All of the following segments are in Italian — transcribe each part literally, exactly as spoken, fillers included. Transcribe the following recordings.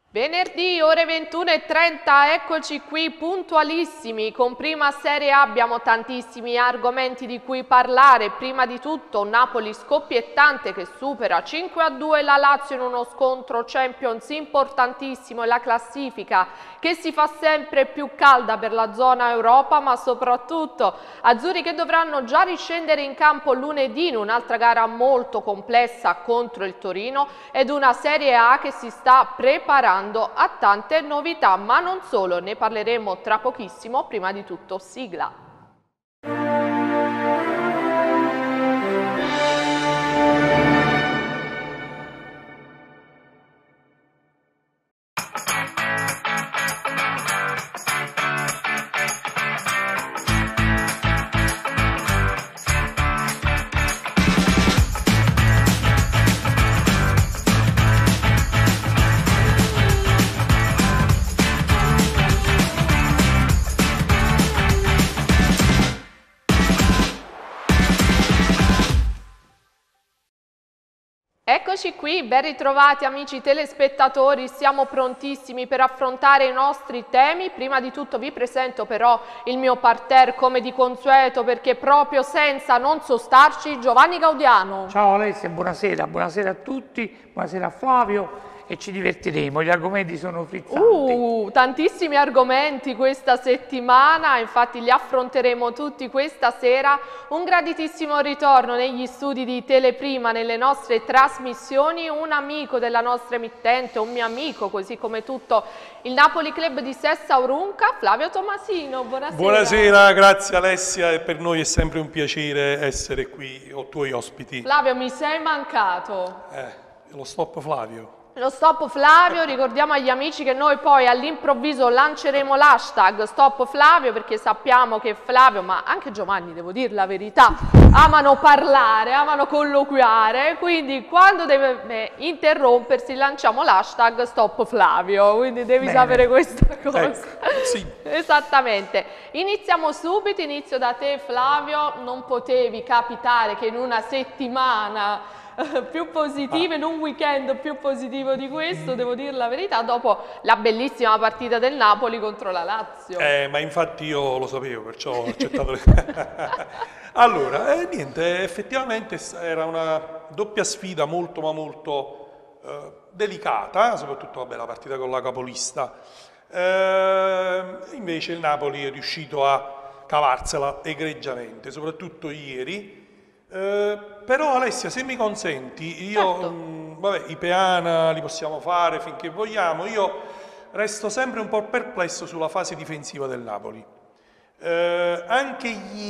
Venerdì ore ventuno e trenta, eccoci qui puntualissimi con Prima Serie A. Abbiamo tantissimi argomenti di cui parlare. Prima di tutto Napoli scoppiettante che supera cinque a due la Lazio in uno scontro Champions importantissimo, e la classifica che si fa sempre più calda per la zona Europa, ma soprattutto azzurri che dovranno già riscendere in campo lunedì in un'altra gara molto complessa contro il Torino, ed una Serie A che si sta preparando a tante novità, ma non solo, ne parleremo tra pochissimo. Prima di tutto sigla. Eccoci qui, ben ritrovati amici telespettatori, siamo prontissimi per affrontare i nostri temi. Prima di tutto vi presento però il mio parterre come di consueto, perché proprio senza non sostarci Giovanni Gaudiano. Ciao Alessia, buonasera, buonasera a tutti, buonasera a Flavio. E ci divertiremo, gli argomenti sono frizzanti. Uh, tantissimi argomenti questa settimana, infatti li affronteremo tutti questa sera. Un graditissimo ritorno negli studi di Teleprima, nelle nostre trasmissioni, un amico della nostra emittente, un mio amico, così come tutto il Napoli Club di Sessa Aurunca, Flavio Tomasino, buonasera. Buonasera, grazie Alessia, e per noi è sempre un piacere essere qui, o tuoi ospiti. Flavio, mi sei mancato. Eh, lo stop Flavio. Lo stop Flavio, ricordiamo agli amici che noi poi all'improvviso lanceremo l'hashtag stop Flavio, perché sappiamo che Flavio, ma anche Giovanni, devo dire la verità, amano parlare, amano colloquiare, quindi quando deve interrompersi lanciamo l'hashtag stop Flavio, quindi devi Bene. sapere questa cosa. Ecco, sì. Esattamente. Iniziamo subito, inizio da te Flavio. Non potevi capitare che in una settimana più positive, in un weekend più positivo di questo, devo dire la verità, dopo la bellissima partita del Napoli contro la Lazio. Eh, ma infatti io lo sapevo, perciò ho accettato le... Allora, eh, niente, effettivamente era una doppia sfida molto ma molto eh, delicata, soprattutto vabbè, la partita con la capolista. Eh, invece il Napoli è riuscito a cavarsela egregiamente, soprattutto ieri. Eh, però Alessia, se mi consenti, io, certo. mh, vabbè, i Peana li possiamo fare finché vogliamo, io resto sempre un po' perplesso sulla fase difensiva del Napoli. Eh, anche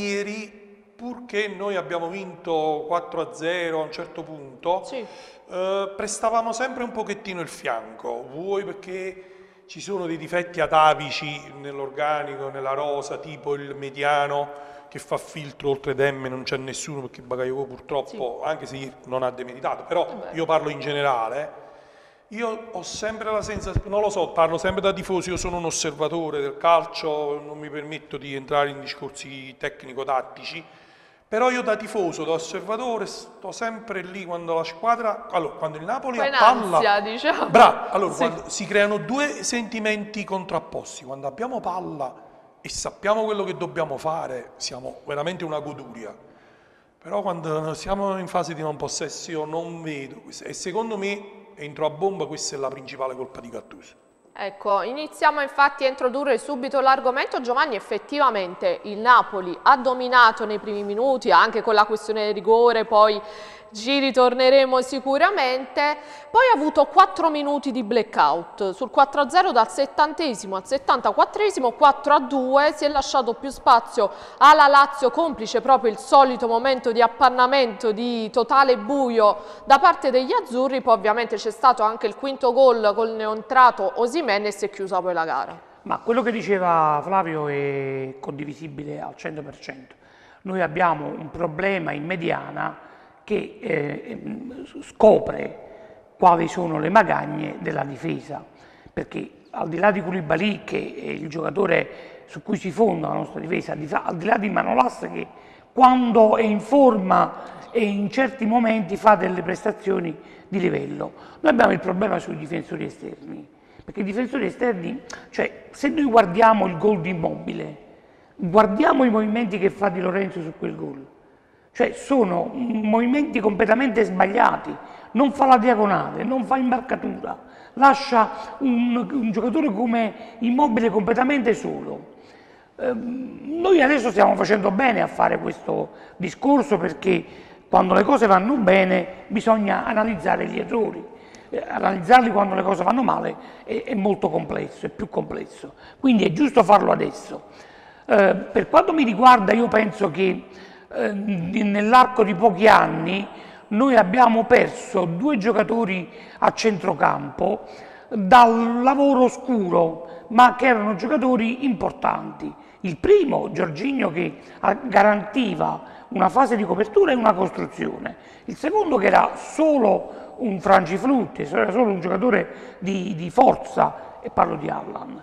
ieri, purché noi abbiamo vinto quattro a zero a un certo punto, sì. eh, prestavamo sempre un pochettino il fianco, vuoi perché ci sono dei difetti atavici nell'organico, nella rosa, tipo il mediano, che fa filtro, oltre Demme non c'è nessuno, perché Bakayoko purtroppo, sì. anche se non ha demeritato, però Vabbè. io parlo in generale, io ho sempre la sensazione, non lo so, parlo sempre da tifoso, io sono un osservatore del calcio, non mi permetto di entrare in discorsi tecnico-tattici, però io da tifoso, da osservatore, sto sempre lì quando la squadra, allora quando il Napoli ha palla, diciamo. bravo, allora sì. quando si creano due sentimenti contrapposti, quando abbiamo palla e sappiamo quello che dobbiamo fare, siamo veramente una goduria. Però quando siamo in fase di non possesso io non vedo questo. E secondo me, entro a bomba, questa è la principale colpa di Gattuso. Ecco, iniziamo infatti a introdurre subito l'argomento. Giovanni, effettivamente il Napoli ha dominato nei primi minuti, anche con la questione del rigore, poi ci ritorneremo sicuramente. Poi ha avuto quattro minuti di blackout sul quattro a zero, dal settantesimo al settantaquattresimo, quattro a due, si è lasciato più spazio alla Lazio, complice proprio il solito momento di appannamento, di totale buio da parte degli azzurri. Poi ovviamente c'è stato anche il quinto gol col neontrato Osimhen e si è chiusa poi la gara. Ma quello che diceva Flavio è condivisibile al cento per cento. Noi abbiamo un problema in mediana che eh, scopre quali sono le magagne della difesa, perché al di là di Koulibaly, che è il giocatore su cui si fonda la nostra difesa, al di là di Manolas, che quando è in forma e in certi momenti fa delle prestazioni di livello, noi abbiamo il problema sui difensori esterni, perché i difensori esterni, cioè se noi guardiamo il gol di Immobile, guardiamo i movimenti che fa Di Lorenzo su quel gol, cioè sono movimenti completamente sbagliati, non fa la diagonale, non fa imbarcatura, lascia un, un giocatore come Immobile completamente solo. Eh, noi adesso stiamo facendo bene a fare questo discorso perché quando le cose vanno bene bisogna analizzare gli errori, eh, analizzarli quando le cose vanno male è, è molto complesso, è più complesso, quindi è giusto farlo adesso. Eh, per quanto mi riguarda io penso che eh, nell'arco di pochi anni noi abbiamo perso due giocatori a centrocampo dal lavoro oscuro, ma che erano giocatori importanti. Il primo, Jorginho, che garantiva una fase di copertura e una costruzione. Il secondo, che era solo un frangiflutti, era solo un giocatore di, di forza, e parlo di Allan.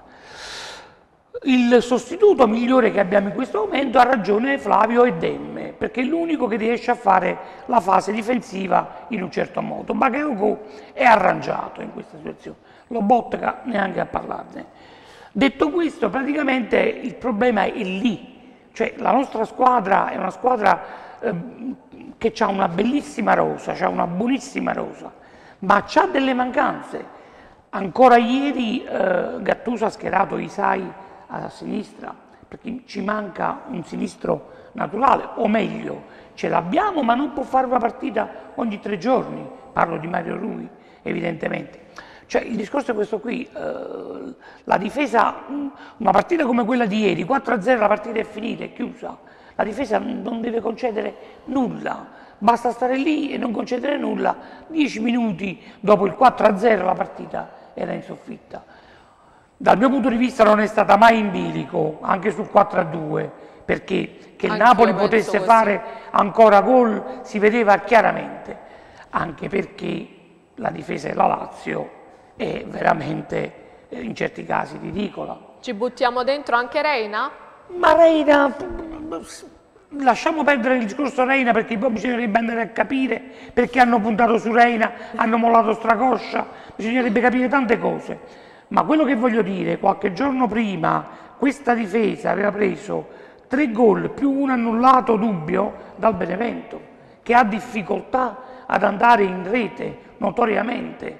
Il sostituto migliore che abbiamo in questo momento, ha ragione Flavio, è Demme, perché è l'unico che riesce a fare la fase difensiva in un certo modo. Bakayoko è arrangiato in questa situazione, Lobotka neanche a parlarne. Detto questo, praticamente il problema è lì, cioè la nostra squadra è una squadra eh, che ha una bellissima rosa, ha una buonissima rosa, ma ha delle mancanze. Ancora ieri eh, Gattuso ha schierato Isai a sinistra, perché ci manca un sinistro naturale, o meglio, ce l'abbiamo ma non può fare una partita ogni tre giorni, parlo di Mario Rui evidentemente. Cioè il discorso è questo qui, eh, la difesa, una partita come quella di ieri, quattro a zero la partita è finita, è chiusa, la difesa non deve concedere nulla, basta stare lì e non concedere nulla, dieci minuti dopo il quattro a zero la partita era in soffitta. Dal mio punto di vista non è stata mai in bilico, anche sul quattro a due, perché che il Napoli potesse fare ancora gol si vedeva chiaramente, anche perché la difesa della Lazio è veramente in certi casi ridicola. Ci buttiamo dentro anche Reina? Ma Reina, lasciamo perdere il discorso Reina perché poi bisognerebbe andare a capire perché hanno puntato su Reina, hanno mollato Stracoscia, bisognerebbe capire tante cose. Ma quello che voglio dire, qualche giorno prima questa difesa aveva preso tre gol più un annullato dubbio dal Benevento, che ha difficoltà ad andare in rete notoriamente.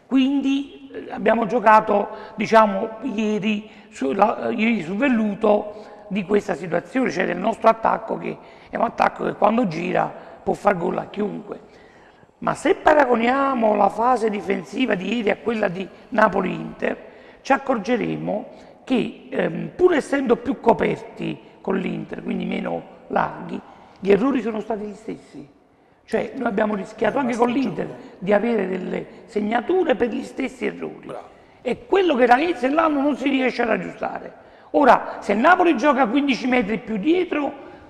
Quindi eh, abbiamo giocato, diciamo, ieri, su, la, ieri sul velluto di questa situazione, cioè del nostro attacco, che è un attacco che quando gira può far gol a chiunque. Ma se paragoniamo la fase difensiva di ieri a quella di Napoli-Inter, ci accorgeremo che ehm, pur essendo più coperti con l'Inter, quindi meno larghi, gli errori sono stati gli stessi. Cioè noi abbiamo rischiato anche con l'Inter di avere delle segnature per gli stessi errori. Bravo. E quello che dall'inizio dell'anno non si riesce ad aggiustare. Ora, se Napoli gioca quindici metri più dietro,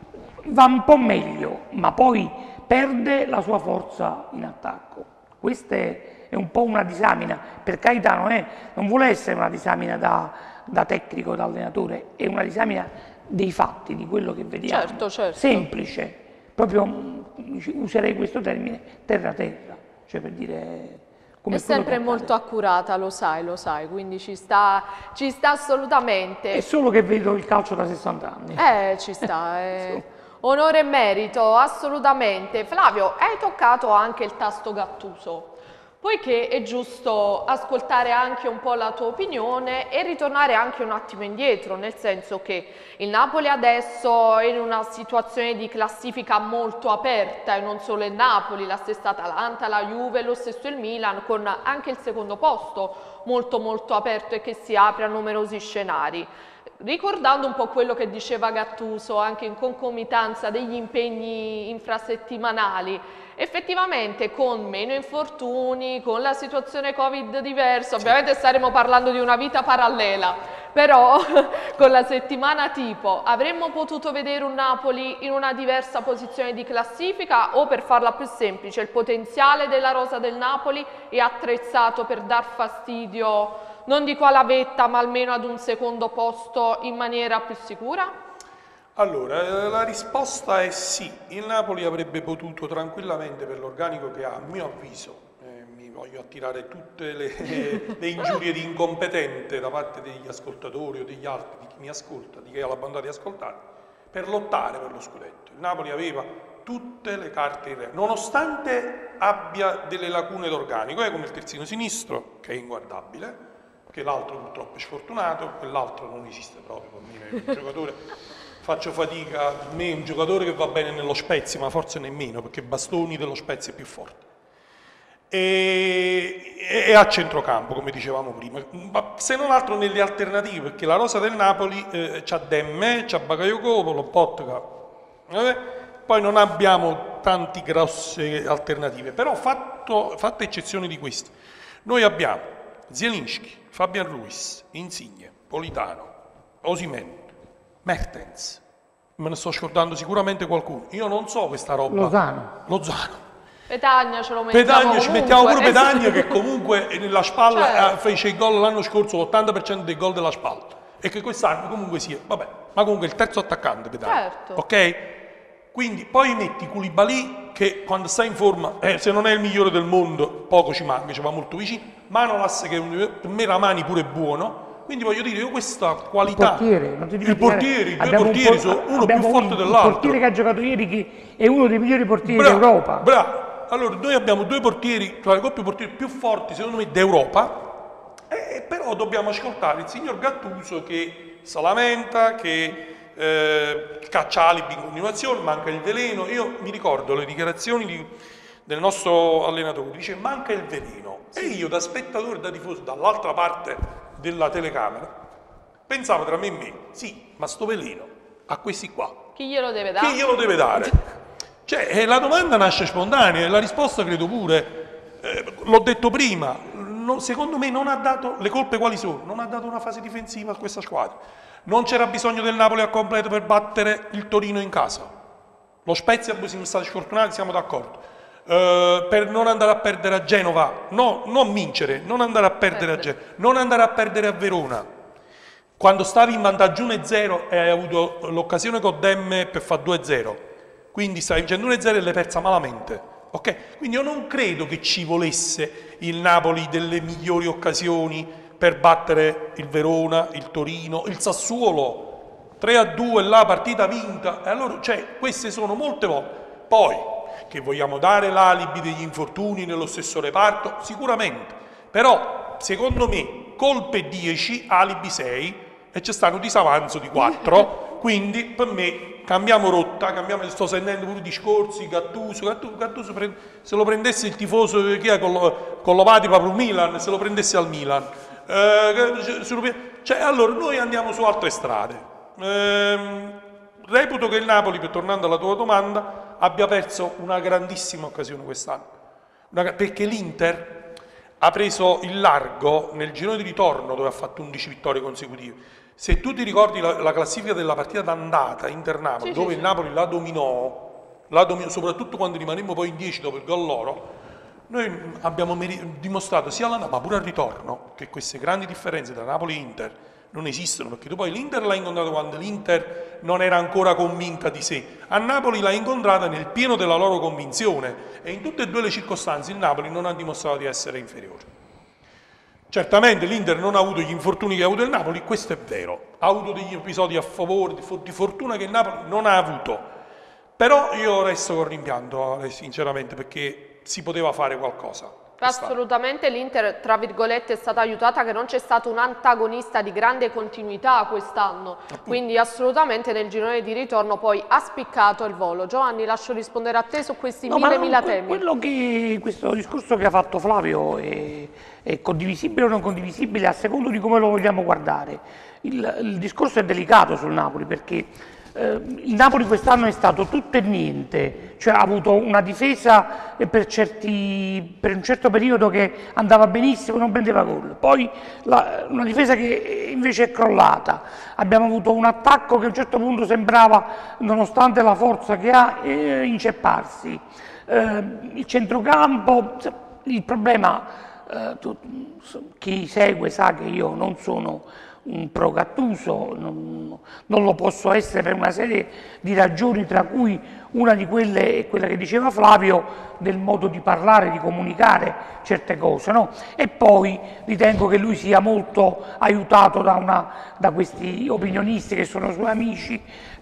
va un po' meglio, ma poi perde la sua forza in attacco. Questa è, è un po' una disamina, per carità non, è, non vuole essere una disamina da, da tecnico, da allenatore, è una disamina dei fatti, di quello che vediamo. Certo, certo. Semplice, proprio userei questo termine terra-terra, cioè per dire... È sempre molto accurata, lo sai, lo sai, quindi ci sta, ci sta assolutamente. È solo che vedo il calcio da sessanta anni. Eh, ci sta, eh. Onore e merito, assolutamente. Flavio, hai toccato anche il tasto Gattuso, poiché è giusto ascoltare anche un po' la tua opinione e ritornare anche un attimo indietro, nel senso che il Napoli adesso è in una situazione di classifica molto aperta, e non solo il Napoli, la stessa Atalanta, la Juve, lo stesso il Milan, con anche il secondo posto molto molto aperto e che si apre a numerosi scenari. Ricordando un po' quello che diceva Gattuso, anche in concomitanza degli impegni infrasettimanali, effettivamente con meno infortuni, con la situazione Covid diversa, ovviamente staremo parlando di una vita parallela, però con la settimana tipo avremmo potuto vedere un Napoli in una diversa posizione di classifica, o per farla più semplice, il potenziale della rosa del Napoli è attrezzato per dar fastidio, non dico alla vetta, ma almeno ad un secondo posto in maniera più sicura? Allora, la risposta è sì. Il Napoli avrebbe potuto tranquillamente, per l'organico che ha, a mio avviso, eh, mi, voglio attirare tutte le, le ingiurie di incompetente da parte degli ascoltatori o degli altri, di chi mi ascolta, di chi ha la bontà di ascoltare, per lottare per lo scudetto. Il Napoli aveva tutte le carte in re, nonostante abbia delle lacune d'organico, è come il terzino sinistro, che è inguardabile, che l'altro purtroppo è sfortunato, quell'altro non esiste proprio, per me è un giocatore, faccio fatica, per me è un giocatore che va bene nello Spezia, ma forse nemmeno, perché Bastoni dello Spezia è più forte. E, e a centrocampo, come dicevamo prima, ma se non altro nelle alternative, perché la rosa del Napoli eh, c'ha Demme, c'ha Bakayoko, Lobotka, vabbè, poi non abbiamo tanti grosse alternative, però fatto, fatta eccezione di queste, noi abbiamo Zielinski, Fabian Ruiz, Insigne, Politano, Osimhen, Mertens, me ne sto scordando sicuramente qualcuno, io non so questa roba. Lozano. Lozano. Petagna ce lo mettiamo Petagna, ci mettiamo pure comunque. Petagna che comunque nella spalla Certo. eh, fece il gol l'anno scorso, l'ottanta per cento dei gol della spalla, e che quest'anno comunque sia, vabbè, ma comunque il terzo attaccante Petagna, Certo. ok? Quindi poi metti Koulibaly che quando sta in forma, eh, se non è il migliore del mondo, poco ci manca, ci va molto vicino, Manolas che è un, per me Ramani pure è buono, quindi voglio dire, io questa qualità, il portiere, non ti il dimenticare, portiere, i due abbiamo un portieri po- sono uno più abbiamo forte un- dell'altro. Il portiere che ha giocato ieri che è uno dei migliori portieri Bravo, d'Europa. bravo. Allora, noi abbiamo due portieri, tra le coppie portieri più forti, secondo me, d'Europa, eh, però dobbiamo ascoltare il signor Gattuso che si lamenta, che eh, caccia alibi in continuazione, manca il veleno. Io mi ricordo le dichiarazioni di, del nostro allenatore, dice manca il veleno. E io da spettatore, da tifoso, dall'altra parte della telecamera, pensavo tra me e me, sì, ma sto veleno a questi qua, Chi glielo deve dare? chi glielo deve dare? Cioè, eh, la domanda nasce spontanea e la risposta credo pure, eh, l'ho detto prima, no, secondo me non ha dato, le colpe quali sono? Non ha dato una fase difensiva a questa squadra. Non c'era bisogno del Napoli a completo per battere il Torino in casa. Lo Spezia siamo stati sfortunati, siamo d'accordo. Eh, per non andare a perdere a Genova, no, non vincere, non andare a perdere a Genova, non andare a perdere a Verona. Quando stavi in vantaggio uno a zero e hai avuto l'occasione con Demme per fare due a zero. Quindi stavi vincendo uno a zero e l'hai persa malamente, ok? Quindi io non credo che ci volesse il Napoli delle migliori occasioni per battere il Verona, il Torino, il Sassuolo, tre a due la partita vinta, e allora, cioè, queste sono molte volte. Poi, che vogliamo dare l'alibi degli infortuni nello stesso reparto? Sicuramente, però, secondo me, colpe dieci, alibi sei, e c'è stato un disavanzo di quattro, quindi per me cambiamo rotta, cambiamo, sto sentendo pure discorsi, Gattuso, Gattuso, Gattuso prende, se lo prendesse il tifoso chi è, con, lo, con Lovati proprio Milan, se lo prendesse al Milan, eh, cioè allora noi andiamo su altre strade. Eh, reputo che il Napoli, per tornando alla tua domanda, abbia perso una grandissima occasione quest'anno, una, perché l'Inter ha preso il largo nel girone di ritorno dove ha fatto undici vittorie consecutive. Se tu ti ricordi la, la classifica della partita d'andata Inter-Napoli, sì, dove sì, il sì. Napoli la dominò, la dominò, soprattutto quando rimanemmo poi in dieci dopo il gol loro, noi abbiamo meri- dimostrato sia alla ma pure al ritorno che queste grandi differenze tra Napoli e Inter non esistono, perché tu poi l'Inter l'hai incontrato quando l'Inter non era ancora convinta di sé, a Napoli l'hai incontrata nel pieno della loro convinzione e in tutte e due le circostanze il Napoli non ha dimostrato di essere inferiore. Certamente l'Inter non ha avuto gli infortuni che ha avuto il Napoli, questo è vero, ha avuto degli episodi a favore, di fortuna che il Napoli non ha avuto, però io resto con rimpianto, sinceramente, perché si poteva fare qualcosa. Assolutamente l'Inter, tra virgolette, è stata aiutata che non c'è stato un antagonista di grande continuità quest'anno, quindi assolutamente nel girone di ritorno poi ha spiccato il volo. Giovanni, lascio rispondere a te su questi No, mille ma mila que- temi. Quello che, questo discorso che ha fatto Flavio è, è condivisibile o non condivisibile a secondo di come lo vogliamo guardare. Il, il discorso è delicato sul Napoli perché eh, il Napoli quest'anno è stato tutto e niente, cioè ha avuto una difesa per, certi, per un certo periodo che andava benissimo, non prendeva gol, poi la, una difesa che invece è crollata, abbiamo avuto un attacco che a un certo punto sembrava, nonostante la forza che ha, eh, incepparsi, eh, il centrocampo, il problema, eh, tu, chi segue sa che io non sono un pro Gattuso, non, non lo posso essere per una serie di ragioni, tra cui una di quelle è quella che diceva Flavio, del modo di parlare, di comunicare certe cose, no? E poi ritengo che lui sia molto aiutato da, una, da questi opinionisti che sono suoi amici,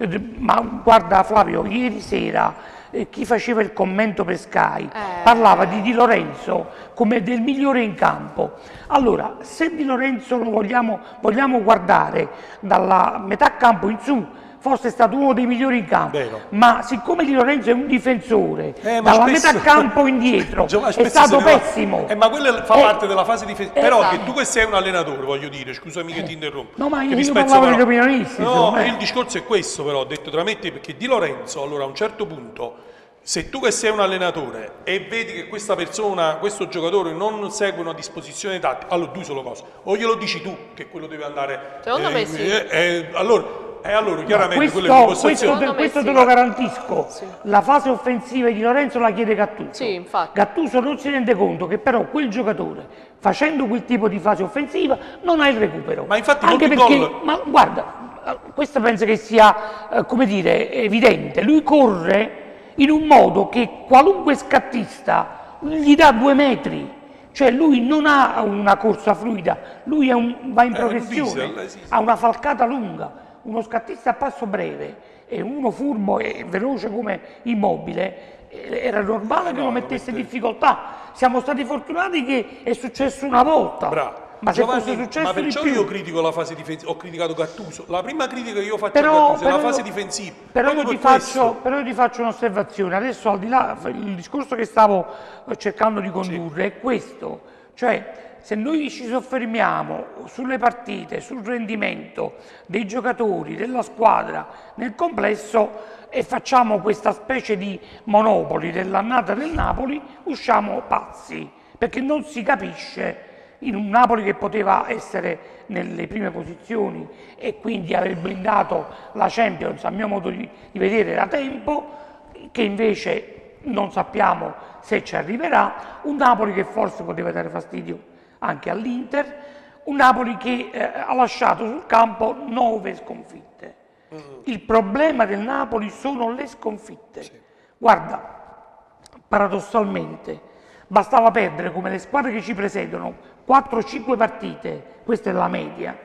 ma guarda Flavio, ieri sera eh, chi faceva il commento per Sky eh. parlava di Di Lorenzo come del migliore in campo. Allora, se Di Lorenzo lo vogliamo, vogliamo guardare dalla metà campo in su, forse è stato uno dei migliori in campo, Vero. ma siccome Di Lorenzo è un difensore, eh, ma dalla spesso... metà campo indietro è stato pessimo. Eh, ma quella fa eh, parte della fase difensiva. Però esatto. che tu che sei un allenatore, voglio dire, scusami che ti interrompo. No, ma io, io io parlavo degli opinionisti. No, il discorso è questo però, ho detto tra me e te, perché Di Lorenzo, allora a un certo punto, se tu che sei un allenatore e vedi che questa persona, questo giocatore non segue una disposizione tattica, allora due solo cose, o glielo dici tu che quello deve andare... Secondo eh, me sì. Eh, eh, allora... E allora chiaramente questo, quelle impostazioni... questo, te, questo sì. te lo garantisco, Sì. la fase offensiva di Lorenzo la chiede Gattuso. Sì, infatti. Gattuso non si rende conto che però quel giocatore, facendo quel tipo di fase offensiva, non ha il recupero. Ma infatti anche molti perché, gol- ma guarda, questo penso che sia, eh, come dire, evidente. Lui corre in un modo che qualunque scattista gli dà due metri. Cioè lui non ha una corsa fluida, lui è un, va in progressione, diesel, sì, sì. ha una falcata lunga. Uno scattista a passo breve e uno furbo e veloce come Immobile, era normale Eh, che no, lo lo mettesse in mette- difficoltà. Siamo stati fortunati che è successo una volta. Bravo. Ma se Giovanni, fosse successo ma di perciò più. io critico la fase difensiva, ho criticato Gattuso. La prima critica che io faccio Però, a Gattuso è però la fase io- difensiva. Però io, Proprio ti per questo. faccio, però io ti faccio un'osservazione. Adesso al di là, il discorso che stavo cercando di condurre è questo. Cioè, se noi ci soffermiamo sulle partite, sul rendimento dei giocatori, della squadra nel complesso e facciamo questa specie di monopoli dell'annata del Napoli, usciamo pazzi, perché non si capisce in un Napoli che poteva essere nelle prime posizioni e quindi aver blindato la Champions, a mio modo di, di vedere, da tempo, che invece non sappiamo se ci arriverà, un Napoli che forse poteva dare fastidio anche all'Inter, un Napoli che eh, ha lasciato sul campo nove sconfitte. Mm. Il problema del Napoli sono le sconfitte. Sì. Guarda, paradossalmente, bastava perdere come le squadre che ci precedono quattro cinque partite, questa è la media.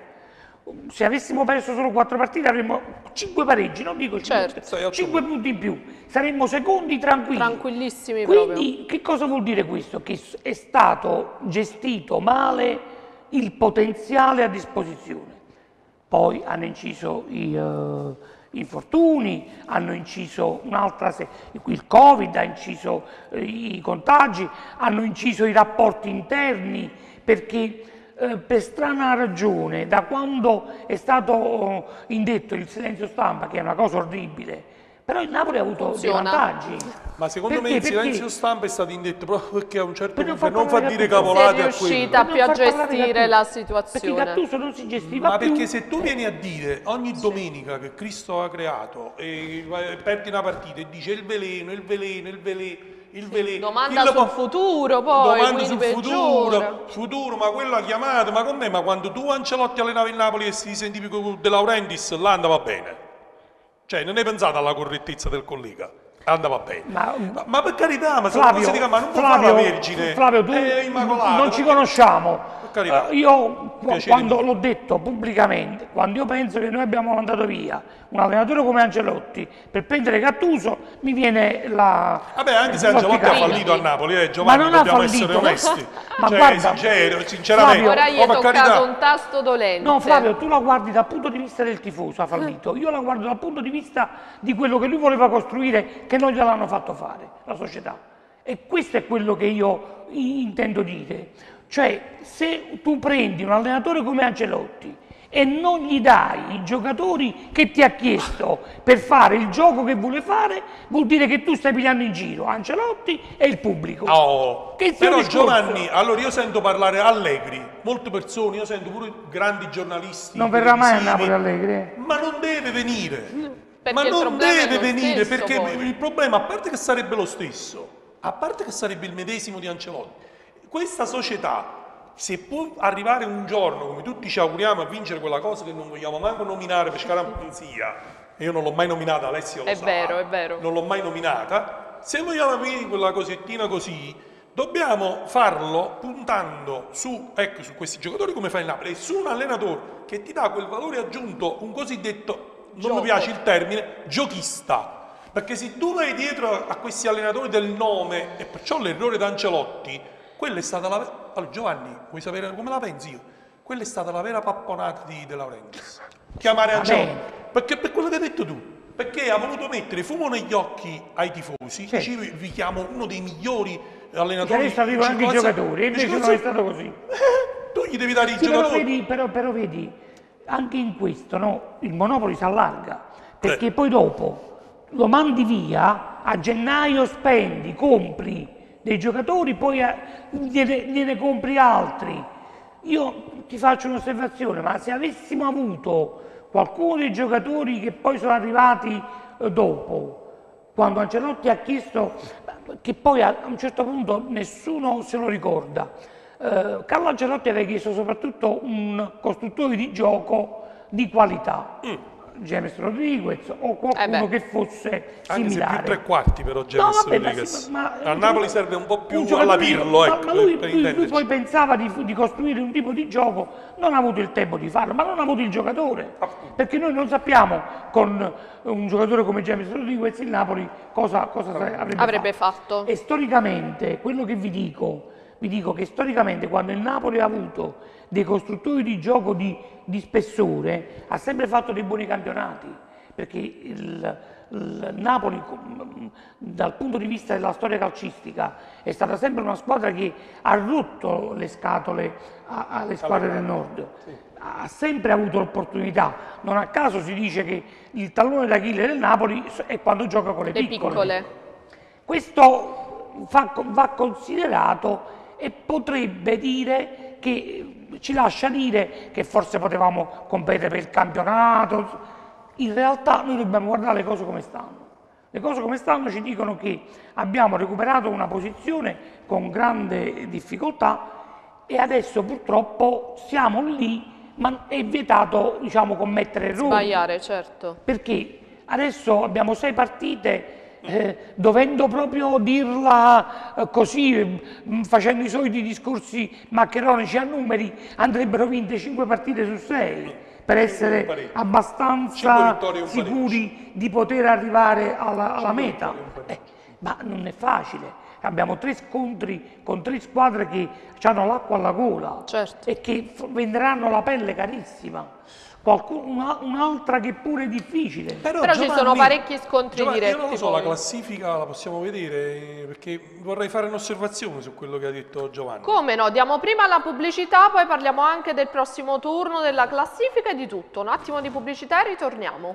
Se avessimo perso solo quattro partite avremmo cinque pareggi, non dico cinque, certo. cinque punti in più, saremmo secondi tranquilli. Tranquillissimi Quindi proprio. che cosa vuol dire questo? Che è stato gestito male il potenziale a disposizione. Poi hanno inciso i uh, infortuni, hanno inciso un'altra, se- il Covid, ha inciso uh, i contagi, hanno inciso i rapporti interni, perché eh, per strana ragione, da quando è stato oh, indetto il silenzio stampa, che è una cosa orribile, però il Napoli ha avuto Funziona. dei vantaggi. Ma secondo Perché? me il silenzio Perché? stampa è stato indetto proprio perché a un certo Per non punto far non fa parlare dire Gattuso. Si è cavolate a riuscita quello. più a Per non far parlare gestire Gattuso. la Perché situazione. Gattuso non si gestiva Ma più. perché se tu vieni a dire ogni domenica che Cristo ha creato e perdi una partita e dice il veleno, il veleno, il veleno, il veleno, Domanda chi lo sul può- futuro poi, domanda quindi sul peggiora. futuro, futuro, ma quello ha chiamato, ma con me, ma quando tu Ancelotti allenava il Napoli e si sentivi con De Laurentiis, là andava bene. Cioè, non hai pensato alla correttezza del collega? Andava bene. Ma- Ma, ma per carità, ma se Flavio, non si dica, ma non può Flavio, fare la Vergine. Flavio, tu è immacolata, non ci perché- conosciamo. carità. Eh, io qu- Piacere quando mio. l'ho detto pubblicamente, quando io penso che noi abbiamo mandato via un allenatore come Ancelotti per prendere Gattuso, mi viene la... Vabbè, anche se Ancelotti ha l'ottica- fallito a Napoli, eh, Giovanni, Ma non ha dobbiamo fallito. essere onesti. Ma cioè, guarda, sincero, sinceramente, Flavio, Ora gli oh, è per toccato carità. un tasto dolente. No, Flavio, tu la guardi dal punto di vista del tifoso, ha fallito. Io la guardo dal punto di vista di quello che lui voleva costruire, che non gliel'hanno fatto fare, la società. E questo è quello che io intendo dire. Cioè, se tu prendi un allenatore come Ancelotti e non gli dai i giocatori che ti ha chiesto per fare il gioco che vuole fare, vuol dire che tu stai pigliando in giro Ancelotti e il pubblico. Oh, Che sia un però discorso. Giovanni, allora io sento parlare Allegri, molte persone, io sento pure grandi giornalisti. Non verrà mai a televisivi, Napoli Allegri. eh? Ma non deve venire. Perché ma il non problema è deve lo venire stesso, perché poi. il problema, a parte che sarebbe lo stesso, a parte che sarebbe il medesimo di Ancelotti, questa società se può arrivare un giorno, come tutti ci auguriamo, a vincere quella cosa che non vogliamo manco nominare per scaramanzia, e io non l'ho mai nominata, Alessio lo È sa, vero, è vero. non l'ho mai nominata, se vogliamo avere quella cosettina così, dobbiamo farlo puntando su, ecco, su questi giocatori come fa il Napoli, e su un allenatore che ti dà quel valore aggiunto, un cosiddetto, non Gioco. mi piace il termine, giochista. Perché se tu vai dietro a questi allenatori del nome, e perciò l'errore d'Ancelotti, quella è stata la... Allora, Giovanni, vuoi sapere come la pensi io? Quella è stata la vera papponata di De Laurentiis. Chiamare Ancelotti. Perché per quello che hai detto tu. Perché ha voluto mettere fumo negli occhi ai tifosi. Sì. Ci vi chiamo uno dei migliori allenatori. Che adesso arrivano anche i giocatori, invece Circozia- non è stato così. Eh, tu gli devi dare i Sì, però, giocatori. vedi, però, però vedi, anche in questo no, il monopolo si allarga, perché Eh. poi dopo lo mandi via, a gennaio spendi, compri dei giocatori, poi a- gliene, gliene compri altri. Io ti faccio un'osservazione, ma se avessimo avuto qualcuno dei giocatori che poi sono arrivati eh, dopo, quando Ancelotti ha chiesto, che poi a un certo punto nessuno se lo ricorda, eh, Carlo Ancelotti aveva chiesto soprattutto un costruttore di gioco di qualità. Mm. James Rodriguez o qualcuno Eh beh. che fosse Anche se similare. più tre quarti però No, James vabbè, ma Rodriguez. sì, ma- ma- A Napoli serve un po' più un alla giocatore- Pirlo, ma- ecco, ma lui, per lui- lui intenderci. poi pensava di, di costruire un tipo di gioco, non ha avuto il tempo di farlo, ma non ha avuto il giocatore. Appunto. Perché noi non sappiamo con un giocatore come James Rodriguez il Napoli cosa, cosa sare- avrebbe, Avrebbe fatto. E storicamente, quello che vi dico, vi dico che storicamente quando il Napoli ha avuto dei costruttori di gioco di, di spessore, ha sempre fatto dei buoni campionati. Perché il, il Napoli, dal punto di vista della storia calcistica, è stata sempre una squadra che ha rotto le scatole a- alle squadre del nord. Ha sempre avuto l'opportunità. Non a caso si dice che il tallone d'Achille del Napoli è quando gioca con le, Le piccole. Questo fa- va considerato e potrebbe dire che ci lascia dire che forse potevamo competere per il campionato. In realtà noi dobbiamo guardare le cose come stanno. Le cose come stanno ci dicono che abbiamo recuperato una posizione con grande difficoltà e adesso purtroppo siamo lì, ma è vietato, diciamo, commettere errori. Sbagliare, certo. Perché adesso abbiamo sei partite, eh, dovendo proprio dirla eh, così, eh, facendo i soliti discorsi maccheronici a numeri, andrebbero vinte cinque partite su sei per essere pareggio. Cinque abbastanza vittorie e un sicuri di poter arrivare alla, alla Cinque meta. vittorie e un pareggio. Eh, ma non è facile. Abbiamo tre scontri con tre squadre che hanno l'acqua alla gola Certo. e che f- venderanno la pelle carissima. Qualcun- una- un'altra che pure è difficile. Però ci sono parecchi scontri Giovanni, diretti Io non lo so, poi. la classifica la possiamo vedere, eh, perché vorrei fare un'osservazione su quello che ha detto Giovanni. Come no? Diamo prima la pubblicità, poi parliamo anche del prossimo turno, della classifica e di tutto. Un attimo di pubblicità e ritorniamo.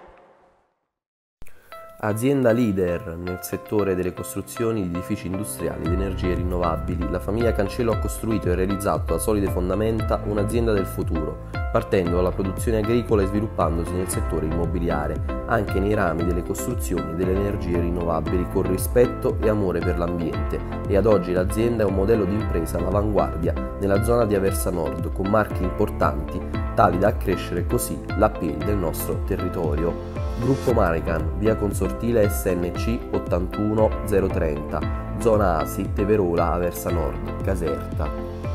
Azienda leader nel settore delle costruzioni di edifici industriali ed energie rinnovabili, la famiglia Cancello ha costruito e realizzato a solide fondamenta un'azienda del futuro, partendo dalla produzione agricola e sviluppandosi nel settore immobiliare, anche nei rami delle costruzioni e delle energie rinnovabili con rispetto e amore per l'ambiente, e ad oggi l'azienda è un modello di impresa all'avanguardia nella zona di Aversa Nord, con marchi importanti tali da accrescere così l'appeal del nostro territorio. Gruppo Marican, via Consortile S N C ottantuno zero trenta, zona Asi, Teverola, Aversa Nord, Caserta.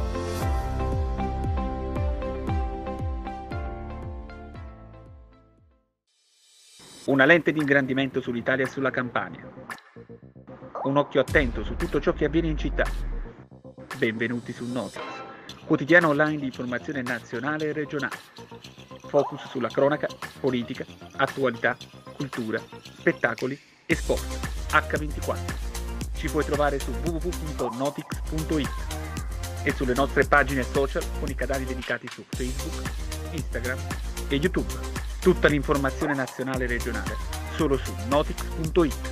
Una lente di ingrandimento sull'Italia e sulla Campania. Un occhio attento su tutto ciò che avviene in città. Benvenuti su Notix, quotidiano online di informazione nazionale e regionale. Focus sulla cronaca, politica, attualità, cultura, spettacoli e sport. acca ventiquattro. Ci puoi trovare su w w w punto notix punto it e sulle nostre pagine social con i canali dedicati su Facebook, Instagram e YouTube. Tutta l'informazione nazionale e regionale solo su notix punto it.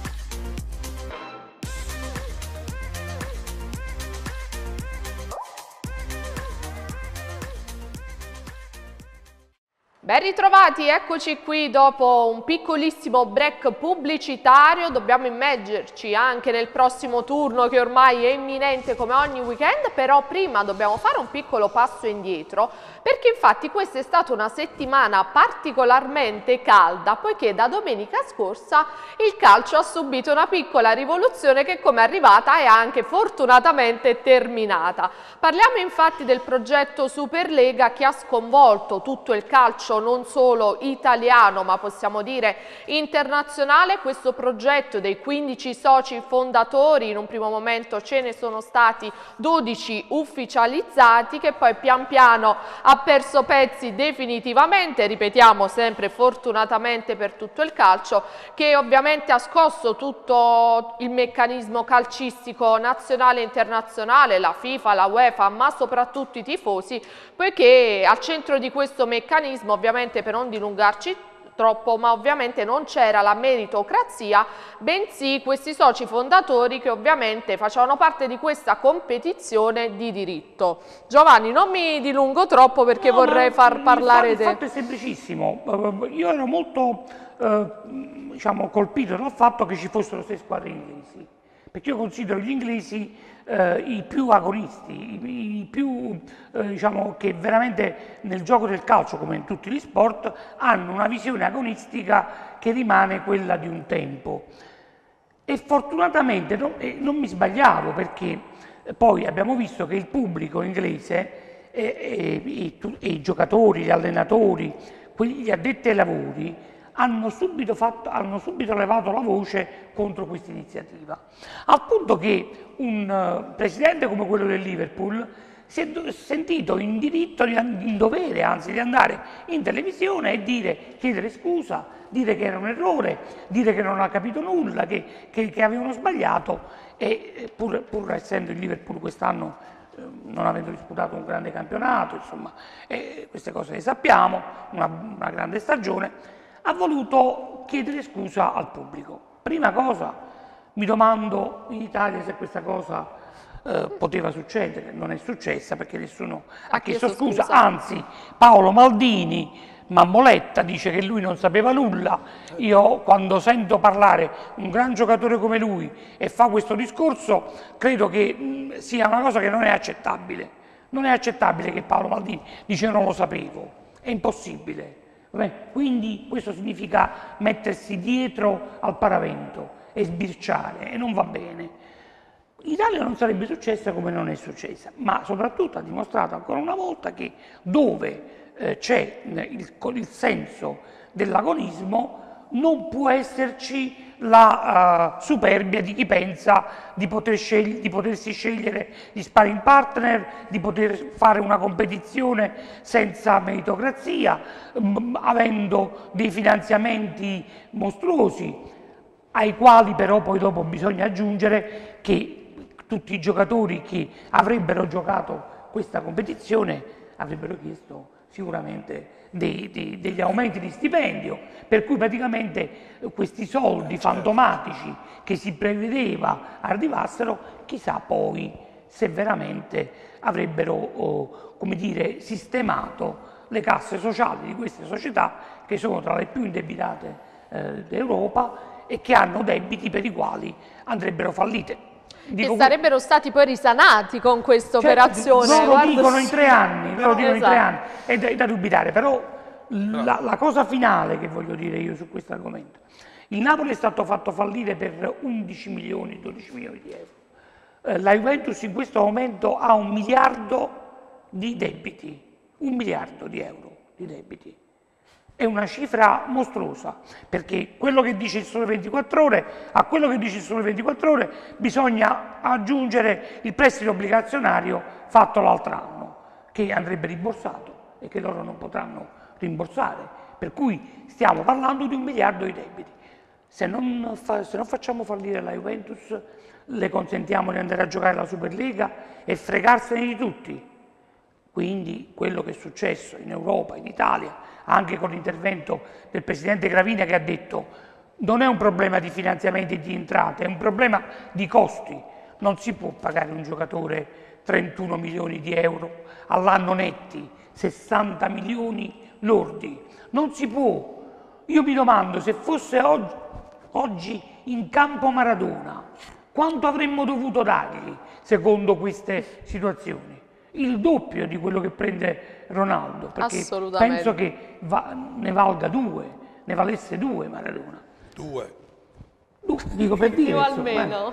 Ben ritrovati, eccoci qui dopo un piccolissimo break pubblicitario. Dobbiamo immergerci anche nel prossimo turno che ormai è imminente come ogni weekend, però prima dobbiamo fare un piccolo passo indietro, perché infatti questa è stata una settimana particolarmente calda, poiché da domenica scorsa il calcio ha subito una piccola rivoluzione che, come è arrivata, è anche fortunatamente terminata. Parliamo infatti del progetto Superlega che ha sconvolto tutto il calcio non solo italiano ma possiamo dire internazionale. Questo progetto dei quindici soci fondatori, in un primo momento ce ne sono stati dodici ufficializzati, che poi pian piano ha perso pezzi definitivamente, ripetiamo sempre fortunatamente per tutto il calcio, che ovviamente ha scosso tutto il meccanismo calcistico nazionale e internazionale, la FIFA, la UEFA, ma soprattutto i tifosi, poiché al centro di questo meccanismo, ovviamente per non dilungarci troppo, ma ovviamente non c'era la meritocrazia, bensì questi soci fondatori che ovviamente facevano parte di questa competizione di diritto. Giovanni, non mi dilungo troppo perché no, vorrei far parlare il te. Il fatto è semplicissimo. Io ero molto eh, diciamo, colpito dal fatto che ci fossero sei squadre inglesi, perché io considero gli inglesi eh, i più agonisti, i, i più eh, diciamo che veramente nel gioco del calcio, come in tutti gli sport, hanno una visione agonistica che rimane quella di un tempo. E fortunatamente non, eh, non mi sbagliavo, perché poi abbiamo visto che il pubblico inglese e, e, e, e i giocatori, gli allenatori, gli addetti ai lavori hanno subito, fatto, hanno subito levato la voce contro questa iniziativa, al punto che un uh, presidente come quello del Liverpool si è sentito in diritto, in dovere anzi, di andare in televisione e dire, chiedere scusa, dire che era un errore, dire che non ha capito nulla, che, che, che avevano sbagliato, e pur, pur essendo il Liverpool quest'anno, eh, non avendo disputato un grande campionato, insomma, eh, queste cose le sappiamo, una, una grande stagione, ha voluto chiedere scusa al pubblico. Prima cosa, mi domando in Italia se questa cosa eh, poteva succedere. Non è successa perché nessuno ha, ha chiesto, chiesto scusa. scusa, anzi Paolo Maldini, Mammoletta, dice che lui non sapeva nulla. Io quando sento parlare un gran giocatore come lui e fa questo discorso, credo che mh, sia una cosa che non è accettabile. Non è accettabile che Paolo Maldini dice non lo sapevo, è impossibile. Quindi questo significa mettersi dietro al paravento e sbirciare, e non va bene. In Italia non sarebbe successa come non è successa, ma soprattutto ha dimostrato ancora una volta che dove eh, c'è il, il senso dell'agonismo non può esserci la uh, superbia di chi pensa di, poter scegli- di potersi scegliere gli sparring partner, di poter fare una competizione senza meritocrazia, m- avendo dei finanziamenti mostruosi, ai quali però poi dopo bisogna aggiungere che tutti i giocatori che avrebbero giocato questa competizione avrebbero chiesto sicuramente dei, dei, degli aumenti di stipendio, per cui praticamente questi soldi fantomatici che si prevedeva arrivassero, chissà poi se veramente avrebbero, oh, come dire, sistemato le casse sociali di queste società che sono tra le più indebitate eh, d'Europa e che hanno debiti per i quali andrebbero fallite. Dico, che sarebbero stati poi risanati con questa certo, operazione. Loro Guarda, dicono in tre anni, loro dicono esatto. in tre anni, è da, è da dubitare, però la, la cosa finale che voglio dire io su questo argomento, il Napoli è stato fatto fallire per undici milioni, dodici milioni di euro, eh, la Juventus in questo momento ha un miliardo di debiti, un miliardo di euro di debiti. È una cifra mostruosa, perché quello che dice il Sole ventiquattro Ore, a quello che dice il Sole ventiquattro Ore bisogna aggiungere il prestito obbligazionario fatto l'altro anno, che andrebbe rimborsato e che loro non potranno rimborsare, per cui stiamo parlando di un miliardo di debiti. Se non, fa, se non facciamo fallire la Juventus, le consentiamo di andare a giocare la Superlega e fregarsene di tutti. Quindi quello che è successo in Europa, in Italia, anche con l'intervento del Presidente Gravina che ha detto non è un problema di finanziamenti e di entrate, è un problema di costi. Non si può pagare un giocatore trentuno milioni di euro all'anno netti, sessanta milioni lordi. Non si può. Io mi domando, se fosse oggi, oggi in campo Maradona, quanto avremmo dovuto dargli secondo queste situazioni? Il doppio di quello che prende Ronaldo, perché penso che va, ne valga due, ne valesse due Maradona. Due. Uh, dico per dire. Io almeno.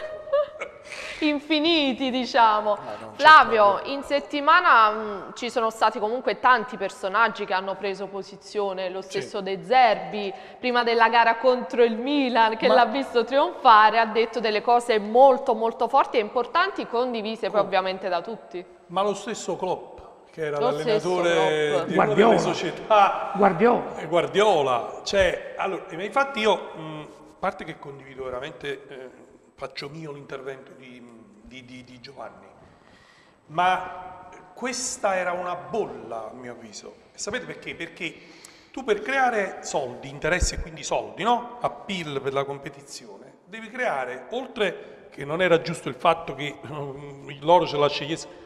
Infiniti, diciamo. Ah, Flavio, in settimana mh, ci sono stati comunque tanti personaggi che hanno preso posizione, lo stesso sì. De Zerbi, prima della gara contro il Milan, che l'ha visto trionfare, ha detto delle cose molto molto forti e importanti, condivise oh. poi ovviamente da tutti. Ma lo stesso Klopp, che era l'allenatore di una delle società, Guardiola, Guardiola. Cioè, allora, infatti io, mh, a parte che condivido veramente, eh, faccio mio l'intervento di, di, di, di Giovanni, ma questa era una bolla a mio avviso. E sapete perché? Perché tu per creare soldi, interessi e quindi soldi, no? Appeal per la competizione, devi creare, oltre che non era giusto il fatto che um, l'oro ce la scegliesse,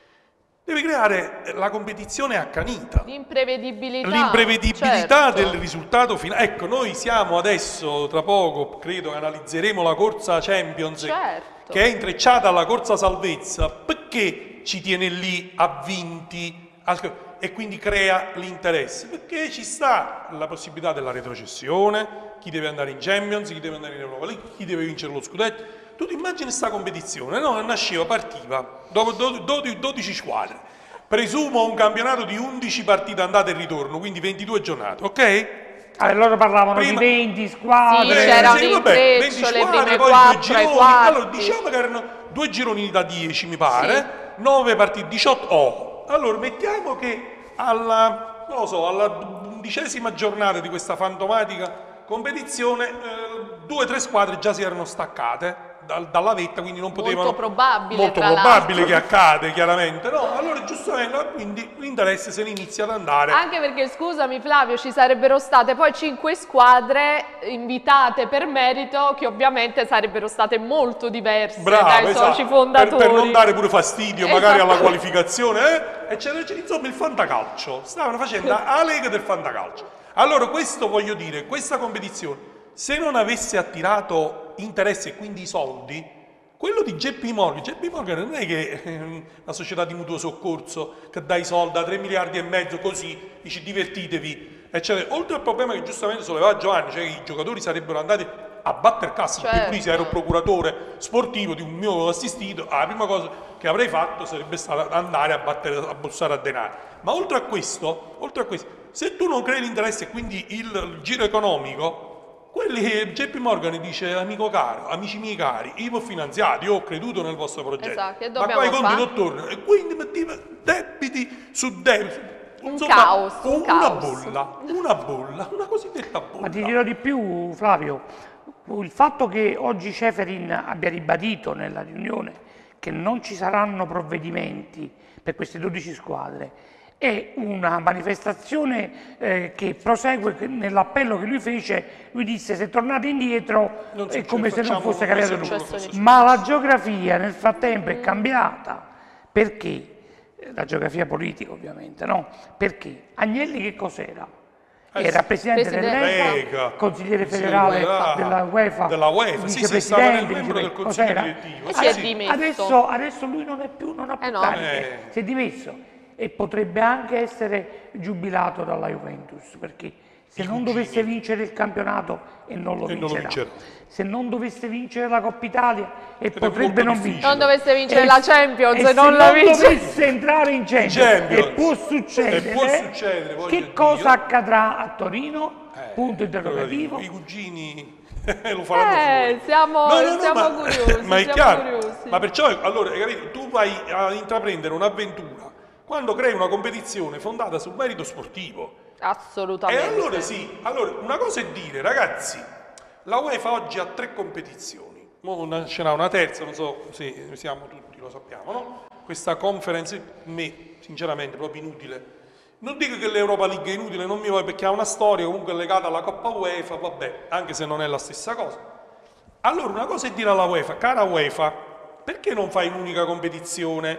devi creare la competizione accanita. L'imprevedibilità. L'imprevedibilità certo. del risultato finale. Ecco, noi siamo adesso, tra poco, credo che analizzeremo la corsa Champions, certo. che è intrecciata alla corsa salvezza, perché ci tiene lì avvinti e quindi crea l'interesse? Perché ci sta la possibilità della retrocessione, chi deve andare in Champions, chi deve andare in Europa League, chi deve vincere lo scudetto. Tu ti immagini questa competizione, no? Nasceva, partiva, dopo dodici squadre, presumo un campionato di undici partite andate e ritorno, quindi ventidue giornate, ok? Allora loro parlavano Prima, di venti squadre, sì, c'era sì, un vabbè, intreccio, venti le squadre, prime poi quattro, due gironi, i quarti. allora diciamo che erano due gironi da dieci mi pare, sì. nove partite, diciotto, oh, allora mettiamo che alla, non lo so, alla undicesima giornata di questa fantomatica competizione, eh, due o tre squadre già si erano staccate dalla vetta, quindi non potevano. Molto probabile, molto probabile che accade, chiaramente, no? Allora giustamente, quindi l'interesse se ne inizia ad andare. Anche perché, scusami Flavio, ci sarebbero state poi cinque squadre invitate per merito, che ovviamente sarebbero state molto diverse Brava, dai esatto. soci fondatori. Per, per non dare pure fastidio esatto. magari alla qualificazione, eh? eccetera, eccetera. Insomma, il fantacalcio. Stavano facendo la lega del fantacalcio. Allora, questo voglio dire, questa competizione, se non avesse attirato interesse e quindi soldi, quello di J P Morgan, J P Morgan non è che eh, la società di mutuo soccorso che dà i soldi a tre miliardi e mezzo così, dici divertitevi, eccetera. Oltre al problema che giustamente sollevava Giovanni, cioè che i giocatori sarebbero andati a battere cassa, certo. perché lui se ero procuratore sportivo di un mio assistito, la prima cosa che avrei fatto sarebbe stata andare a battere, a bussare a denaro. Ma oltre a questo, oltre a questo, se tu non crei l'interesse e quindi il, il giro economico, quelli che J P Morgan dice, amico caro, amici miei cari, io ho finanziato, io ho creduto nel vostro progetto, esatto, ma poi i conti non tornano, e quindi metteva debiti su debiti, un insomma, caos, un una caos. bolla, una bolla, una cosiddetta bolla. Ma ti dirò di più, Flavio, il fatto che oggi Ceferin abbia ribadito nella riunione che non ci saranno provvedimenti per queste dodici squadre è una manifestazione eh, che prosegue nell'appello che lui fece. Lui disse: se tornate indietro è come se non fosse cambiato nulla. Ma la geografia nel frattempo è cambiata. Perché? La geografia politica, ovviamente, no? Perché Agnelli che cos'era? Era presidente, presidente dell'E F A, consigliere federale sì, della UEFA, della UEFA, vicepresidente, sì, sì, stava nel membro del consiglio direttivo. Si è dimesso. Adesso, adesso lui non è più, non ha più eh no. cariche, eh. si è dimesso e potrebbe anche essere giubilato dalla Juventus, perché se non dovesse vincere il campionato e non lo, e vincerà, non lo vincerà, se non dovesse vincere la Coppa Italia e Ed potrebbe non vincere, non dovesse vincere e, la Champions e, e non se la non vince, dovesse entrare in Champions, Champions. e può succedere, e può succedere che cosa accadrà a Torino? Eh, Punto interrogativo. I cugini lo faranno eh, fuori. Siamo, no, no, no, siamo ma, curiosi. Ma è siamo chiaro. curiosi. Ma perciò, allora, hai capito? Tu vai a intraprendere un'avventura quando crei una competizione fondata sul merito sportivo. Assolutamente. E allora sì, allora una cosa è dire, ragazzi, la UEFA oggi ha tre competizioni, ora ce n'ha una terza, non so se siamo tutti, lo sappiamo, no? Questa conference, a me, sinceramente, proprio inutile. Non dico che l'Europa League è inutile, non mi voglio, perché ha una storia comunque legata alla Coppa UEFA, vabbè, anche se non è la stessa cosa. Allora una cosa è dire alla UEFA, cara UEFA, perché non fai un'unica competizione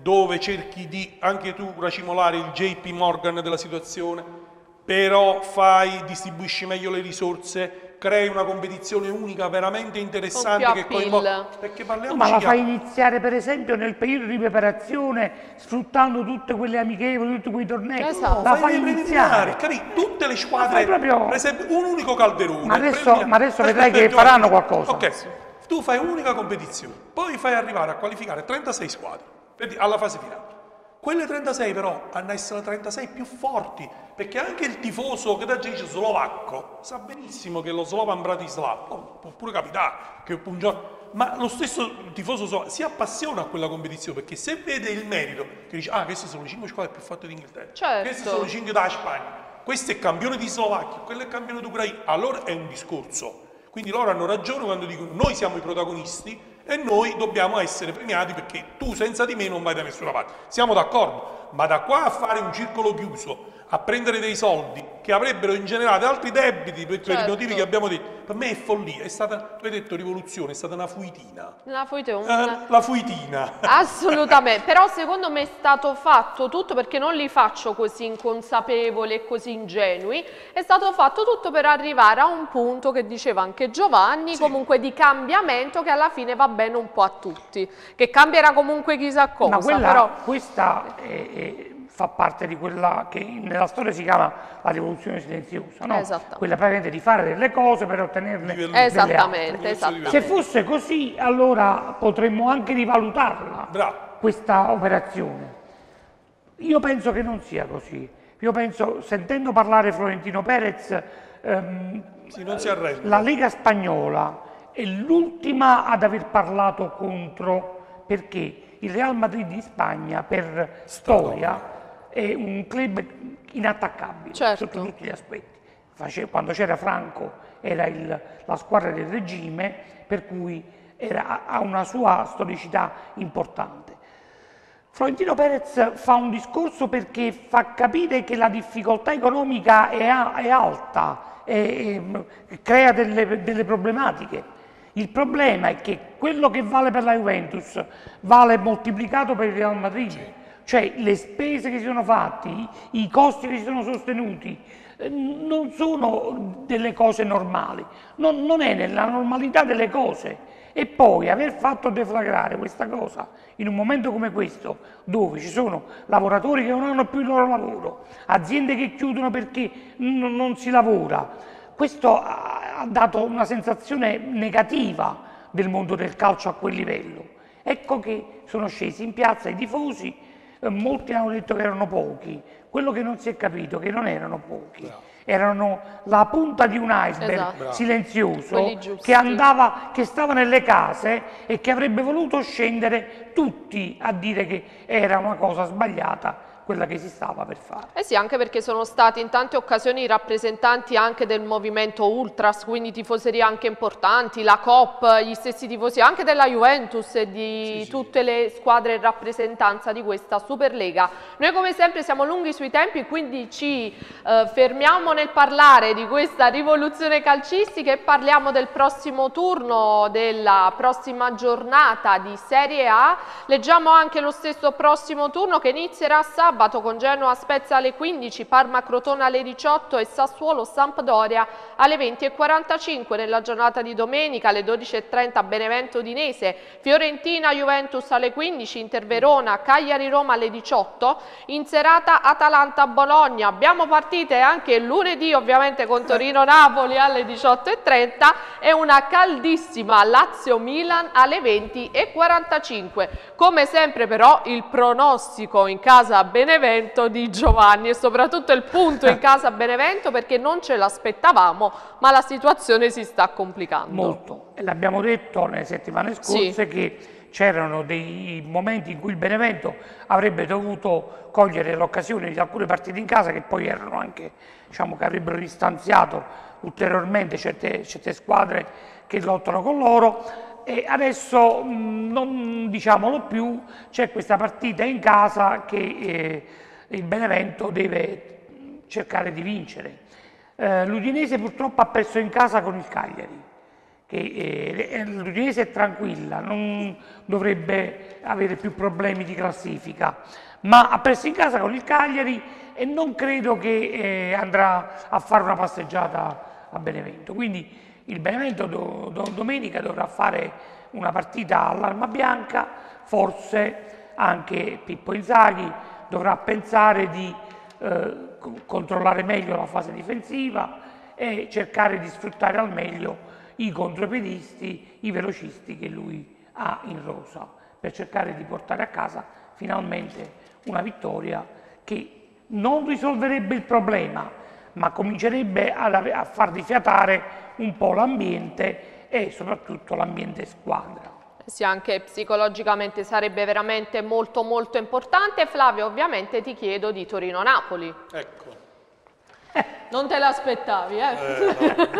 dove cerchi di, anche tu, racimolare il J P Morgan della situazione, però fai, distribuisci meglio le risorse, crei una competizione unica veramente interessante che coinvolge, perché parliamo no, ma la fai iniziare per esempio nel periodo di preparazione sfruttando tutte quelle amichevoli, tutti quei tornei, esatto. la no, fai iniziare, capi? Tutte le squadre, proprio... per esempio un unico calderone, ma adesso, ma adesso vedrai che faranno qualcosa. Ok, tu fai un'unica competizione, poi fai arrivare a qualificare trentasei squadre alla fase finale. Quelle trentasei però hanno a essere le trentasei più forti, perché anche il tifoso che da dice slovacco sa benissimo che lo Slovan Bratislava, oh, può pure capitare che un giorno, ma lo stesso tifoso slovacco si appassiona a quella competizione, perché se vede il merito, che dice, ah, queste sono le cinque squadre più forti d'Inghilterra, certo. queste sono le cinque dalla Spagna, questo è campione di Slovacchia, quello è campione d'Ucraina, allora è un discorso. Quindi loro hanno ragione quando dicono noi siamo i protagonisti e noi dobbiamo essere premiati perché tu senza di me non vai da nessuna parte. Siamo d'accordo, ma da qua a fare un circolo chiuso, a prendere dei soldi che avrebbero ingenerato altri debiti per certo. i motivi che abbiamo detto, per me è follia, è stata, tu hai detto rivoluzione, è stata una fuitina. Una fuitina. Eh, la fuitina. Assolutamente, però secondo me è stato fatto tutto, perché non li faccio così inconsapevoli e così ingenui, è stato fatto tutto per arrivare a un punto che diceva anche Giovanni, sì. comunque di cambiamento che alla fine va bene un po' a tutti, che cambierà comunque chissà cosa. Ma quella, però... questa è, è, fa parte di quella che nella storia si chiama la rivoluzione silenziosa, no? Quella praticamente di fare delle cose per ottenerle delle esattamente, esattamente. Se fosse così, allora potremmo anche rivalutarla, Bravo. questa operazione. Io penso che non sia così. Io penso, sentendo parlare Florentino Perez, ehm, sì, non si arrende. La Lega spagnola è l'ultima ad aver parlato contro, perché il Real Madrid di Spagna per storia è un club inattaccabile, certo. sotto tutti gli aspetti. Face, quando c'era Franco era il, la squadra del regime, per cui era, ha una sua storicità importante. Florentino Perez fa un discorso perché fa capire che la difficoltà economica è, è alta, e, e crea delle, delle problematiche. Il problema è che quello che vale per la Juventus vale moltiplicato per il Real Madrid, cioè le spese che si sono fatte, i, i costi che si sono sostenuti, eh, non sono delle cose normali, non, non è nella normalità delle cose. E poi aver fatto deflagrare questa cosa in un momento come questo, dove ci sono lavoratori che non hanno più il loro lavoro, aziende che chiudono perché non, non si lavora, questo ha dato una sensazione negativa del mondo del calcio a quel livello. Ecco che sono scesi in piazza i tifosi, eh, molti hanno detto che erano pochi, quello che non si è capito è che non erano pochi. Bravo. Erano la punta di un iceberg, esatto. silenzioso, che, andava, che stava nelle case e che avrebbe voluto scendere tutti a dire che era una cosa sbagliata quella che si stava per fare. Eh sì, anche perché sono stati in tante occasioni i rappresentanti anche del movimento Ultras, quindi tifoserie anche importanti, la Coop, gli stessi tifosi anche della Juventus e di sì, tutte sì. le squadre in rappresentanza di questa Superlega. Noi come sempre siamo lunghi sui tempi, quindi ci eh, fermiamo nel parlare di questa rivoluzione calcistica e parliamo del prossimo turno, della prossima giornata di Serie A. Leggiamo anche lo stesso prossimo turno che inizierà sabato con Genoa Spezia alle quindici, Parma Crotone alle diciotto e Sassuolo Sampdoria alle venti e quarantacinque. Nella giornata di domenica alle dodici e trenta Benevento Udinese, Fiorentina Juventus alle quindici, Inter Verona Cagliari Roma alle diciotto, in serata Atalanta Bologna. Abbiamo partite anche lunedì ovviamente con Torino Napoli alle diciotto e trenta e una caldissima Lazio Milan alle venti e quarantacinque. Come sempre però il pronostico in casa Benevento Benevento di Giovanni e soprattutto il punto in casa Benevento, perché non ce l'aspettavamo, ma la situazione si sta complicando. Molto, e l'abbiamo detto nelle settimane scorse sì. che c'erano dei momenti in cui il Benevento avrebbe dovuto cogliere l'occasione di alcune partite in casa che poi erano anche, diciamo, che avrebbero distanziato ulteriormente certe, certe squadre che lottano con loro. E adesso, non diciamolo più, c'è questa partita in casa che eh, il Benevento deve cercare di vincere. Eh, L'Udinese purtroppo ha perso in casa con il Cagliari, che eh, l'Udinese è tranquilla, non dovrebbe avere più problemi di classifica, ma ha perso in casa con il Cagliari e non credo che eh, andrà a fare una passeggiata a Benevento. Quindi il Benevento do, do, domenica dovrà fare una partita all'arma bianca, forse anche Pippo Inzaghi dovrà pensare di eh, controllare meglio la fase difensiva e cercare di sfruttare al meglio i contropiedisti, i velocisti che lui ha in rosa, per cercare di portare a casa finalmente una vittoria che non risolverebbe il problema, ma comincerebbe a far rifiatare un po' l'ambiente e soprattutto l'ambiente squadra. Sì, anche psicologicamente sarebbe veramente molto molto importante. Flavio, ovviamente ti chiedo di Torino-Napoli. Ecco. Non te l'aspettavi, eh? eh no.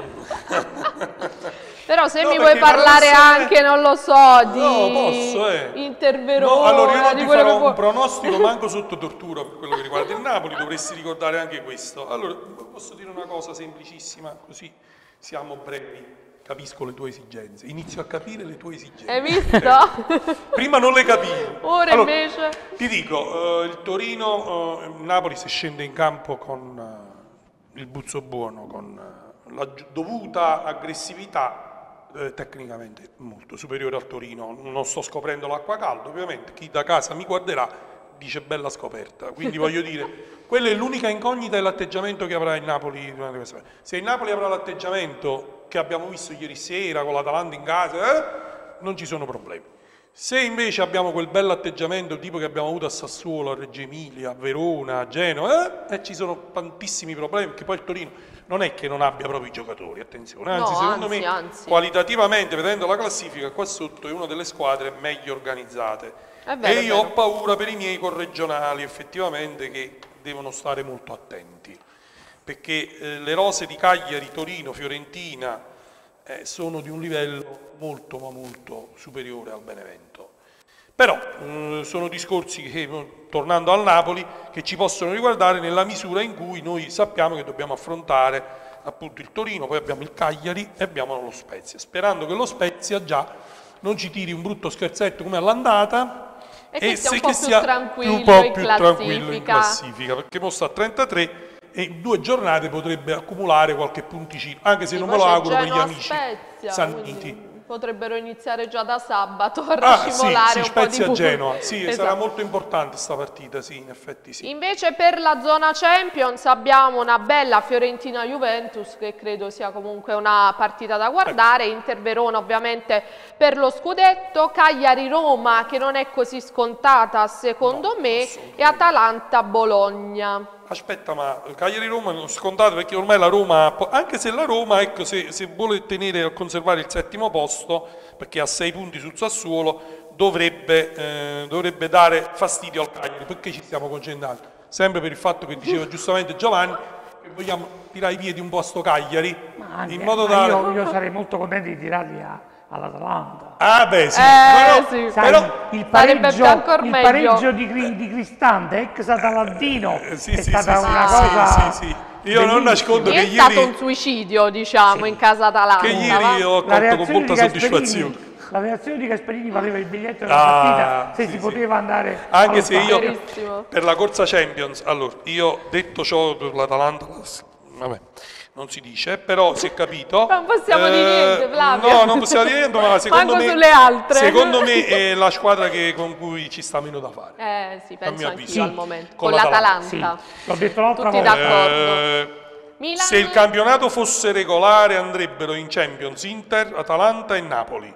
Però se no, mi vuoi parlare anche, non lo so, di no, posso, eh. Inter Verona, no, allora io non di ti quello farò che un pronostico manco sotto tortura per quello che riguarda il Napoli, dovresti ricordare anche questo. Allora, posso dire una cosa semplicissima, così siamo brevi. Capisco le tue esigenze, inizio a capire le tue esigenze. Hai visto? Prima non le capivo. Ora allora, invece... Ti dico, eh, il Torino, eh, Napoli se scende in campo con eh, il buzzo buono, con eh, la dovuta aggressività, eh, tecnicamente molto superiore al Torino. Non sto scoprendo l'acqua calda, ovviamente. Chi da casa mi guarderà dice bella scoperta. Quindi voglio dire, quella è l'unica incognita, è l'atteggiamento che avrà il Napoli durante questa partita. Se il Napoli avrà l'atteggiamento che abbiamo visto ieri sera con l'Atalanta in casa, eh, non ci sono problemi. Se invece abbiamo quel bello atteggiamento tipo che abbiamo avuto a Sassuolo, a Reggio Emilia, a Verona, a Genova, eh, eh, ci sono tantissimi problemi, perché poi il Torino non è che non abbia proprio i giocatori, attenzione, anzi no, secondo anzi, me anzi. qualitativamente, vedendo la classifica, qua sotto è una delle squadre meglio organizzate. È vero, e io è ho vero. paura per i miei corregionali, effettivamente, che devono stare molto attenti, perché eh, le rose di Cagliari, Torino, Fiorentina eh, sono di un livello molto ma molto superiore al Benevento. Però eh, sono discorsi che, tornando al Napoli, che ci possono riguardare nella misura in cui noi sappiamo che dobbiamo affrontare appunto il Torino, poi abbiamo il Cagliari e abbiamo lo Spezia, sperando che lo Spezia già non ci tiri un brutto scherzetto come all'andata, e che e sia un se po' che più sia tranquillo, un po' in, più classifica. tranquillo in classifica, perché mo sta a trentatré e in due giornate potrebbe accumulare qualche punticino, anche se Sì, non poi me lo c'è auguro per gli Genoa amici Spezia, sanniti. quindi potrebbero iniziare già da sabato a Ah sì, racimolare sì, un po' di Spezia punti. Genoa, sì, Esatto. sarà molto importante sta partita, sì, in effetti sì. Invece per la zona Champions abbiamo una bella Fiorentina-Juventus, che credo sia comunque una partita da guardare, ecco. Inter Verona ovviamente per lo scudetto, Cagliari-Roma che non è così scontata secondo no, me, e Atalanta-Bologna. Aspetta, ma Cagliari-Roma non scontato, perché ormai la Roma, anche se la Roma, ecco, se, se vuole tenere a conservare il settimo posto, perché ha sei punti sul Sassuolo, dovrebbe, eh, dovrebbe dare fastidio al Cagliari, perché ci stiamo concentrando? Sempre per il fatto che diceva giustamente Giovanni, che vogliamo tirare i piedi un po' a sto Cagliari, anche, in modo da... Io, io sarei molto contento di tirarli a, all'Atalanta. Ah beh sì, eh, però, sì. Sai, però il pareggio, ancora il meglio. pareggio di, di Cristante, ex atalantino, eh, sì, è sì, stata sì, una sì, cosa sì, sì, sì. Io non nascondo È che stato ieri, un suicidio, diciamo, Sì. in casa Atalanta. che ieri va? ho la accolto con reazione molta di Gasperini, soddisfazione. la reazione di Gasperini valeva il biglietto della Ah, partita, se sì, si sì. poteva andare Anche allo se io stadio. Verissimo. per la corsa Champions, allora io detto ciò per l'Atalanta, vabbè, non si dice, però si è capito. Non possiamo dire niente, Flavio. No, non possiamo dire niente, ma secondo Manco me, sulle altre. secondo me è la squadra che, con cui ci sta meno da fare. Eh sì, A penso mio anch'io avviso. al momento. Con Con l'Atalanta. l'Atalanta. Sì, l'ho detto l'altra Tutti volta. d'accordo. Eh, Milan- se il campionato fosse regolare andrebbero in Champions Inter, Atalanta e Napoli,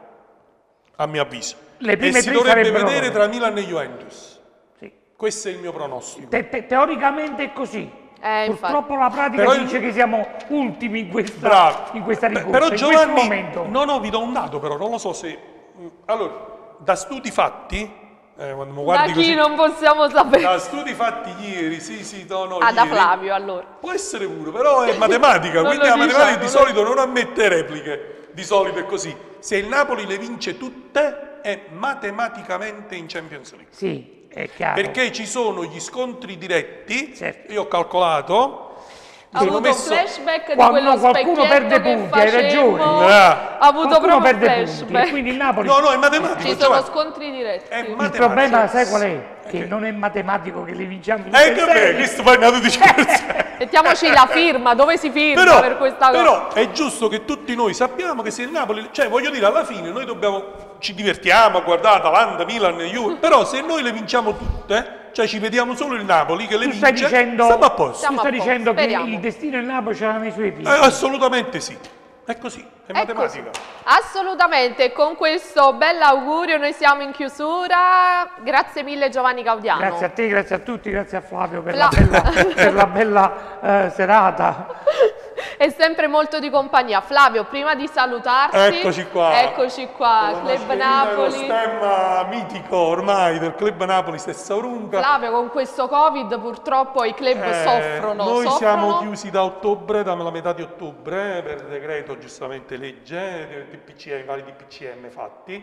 a mio avviso. Le E prime si tre dovrebbe sarebbero vedere loro. tra Milan e Juventus. Sì. Questo è il mio pronostico. Te- te- teoricamente è così. Eh, Purtroppo la pratica Però il- dice che siamo ultimi in questa, Bravo. in questa Beh, ricorsa, però in Giovanni, questo momento. no, no, vi do un dato però, non lo so se... Allora, da studi fatti, eh, quando mi Da guardi chi così, non possiamo sapere? da studi fatti ieri, sì, sì, no, no, Ah, da ieri, Flavio allora. può essere pure, però è matematica, Non quindi lo la matematica diciamo, di no? solito non ammette repliche, di solito è così. Se il Napoli le vince tutte, è matematicamente in Champions League. Sì, è chiaro. Perché ci sono gli scontri diretti, Certo. io ho calcolato, Ha avuto messo... flashback di Quando quello qualcuno perde specchietto che punti, hai facemmo. ragione. Ah. Ha avuto Qualcuno proprio perde punti, flashback. e quindi il Napoli... No, no, è matematico. Ci sono Giovanni. scontri diretti. È Il matematico. problema, sai qual è? Che Ok. non è matematico che li vinciamo tutti Eh, e che beh, sei. questo poi è nato di scherzo. Mettiamoci la firma, dove si firma Però, per questa cosa? però è giusto che tutti noi sappiamo che se il Napoli, cioè voglio dire, alla fine noi dobbiamo, ci divertiamo a guardare Atalanta, Milan, Juve, però se noi le vinciamo tutte, cioè ci vediamo solo il Napoli che le Tu stai vince, dicendo, stiamo a posto. tu Siamo a stai posto, dicendo che speriamo. il destino del Napoli ce l'ha nei suoi piedi. Eh, assolutamente sì, è così, è, È matematica. così. Assolutamente, con questo bell'augurio noi siamo in chiusura. Grazie mille Giovanni Gaudiano. Grazie a te, grazie a tutti, grazie a Flavio per La- la bella, per la bella eh, serata. È sempre molto di compagnia. Flavio, prima di salutarti, Eccoci qua. eccoci qua, Con la Club mascherina e Napoli. Lo stemma mitico ormai del Club Napoli Stessa Urunca. Flavio, con questo Covid purtroppo i club Eh, soffrono. Noi soffrono. siamo chiusi da ottobre, dalla metà di ottobre, eh, per decreto giustamente legge, di P C M, vari di P C M fatti.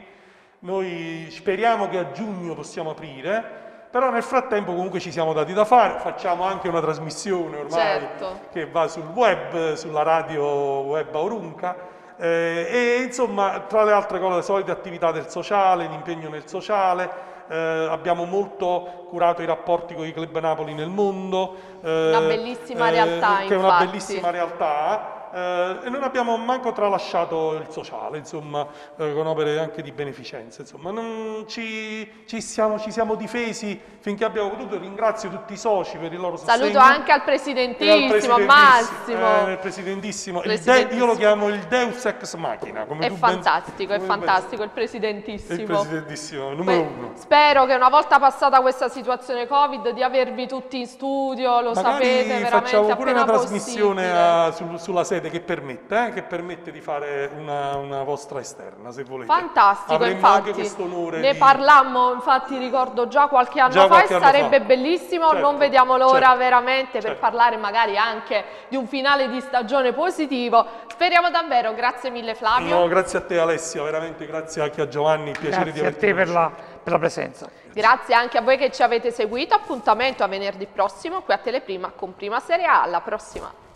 Noi speriamo che a giugno possiamo aprire, però nel frattempo comunque ci siamo dati da fare, facciamo anche una trasmissione ormai Certo. che va sul web, sulla radio web Aurunca. Eh, e insomma, tra le altre cose, le solite attività del sociale, l'impegno nel sociale. Eh, abbiamo molto curato i rapporti con i Club Napoli nel mondo. eh, Una bellissima realtà, Che è una infatti. bellissima realtà. eh, e non abbiamo manco tralasciato il sociale, insomma, eh, con opere anche di beneficenza. Insomma, non ci, ci siamo, ci siamo difesi finché abbiamo potuto. Ringrazio tutti i soci per il loro sostegno. Saluto anche al E al presidentissimo, a Massimo. eh, il presidentissimo, il Presidentissimo. de- io lo chiamo il Deus ex machina. Come È tu ben- fantastico, è come ben- fantastico, il È presidentissimo. il presidentissimo, numero Beh, uno. Spero che una volta passata questa situazione Covid di avervi tutti in studio, lo Magari sapete veramente facciamo pure appena una trasmissione possibile. a- sul- sulla sede che permette, eh, che permette di fare una, una vostra esterna, se volete. Fantastico, Avremmo infatti. anche questo onore Ne di- parlammo, infatti ricordo già qualche anno Già fa qualche e anno sarebbe fa. bellissimo, Certo, non vediamo l'ora certo, veramente per certo. parlare magari anche di un finale di stagione positivo. Speriamo davvero, grazie mille Flavio. No, grazie a te Alessia, veramente grazie anche a Giovanni, piacere di Grazie a averti te per conosciuto. la, per la presenza. Grazie anche a voi che ci avete seguito, appuntamento a venerdì prossimo qui a Teleprima con Prima Serie A, alla prossima.